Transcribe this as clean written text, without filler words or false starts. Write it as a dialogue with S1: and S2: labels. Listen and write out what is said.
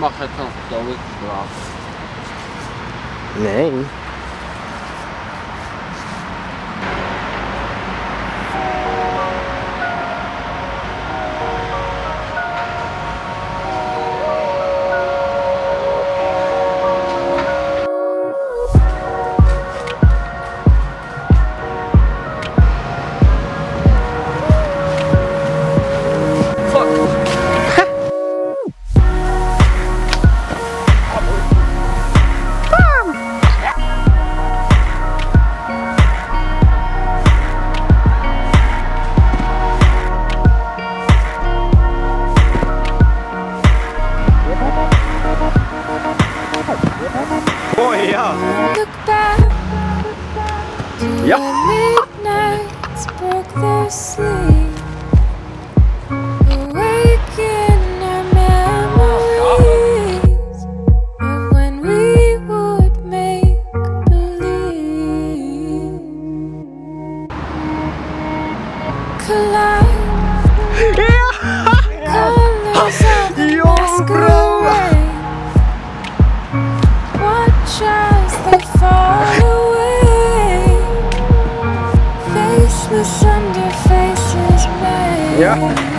S1: mag het dan vertellen, braaf.
S2: Nee.
S3: Oh ja.
S2: Ja.
S4: Midnights broke their sleep. Awaken our memories of when we would make believe. Collide. Colors of the masquerade. Watch as they fall away. Faceless under faces made.
S2: Ja.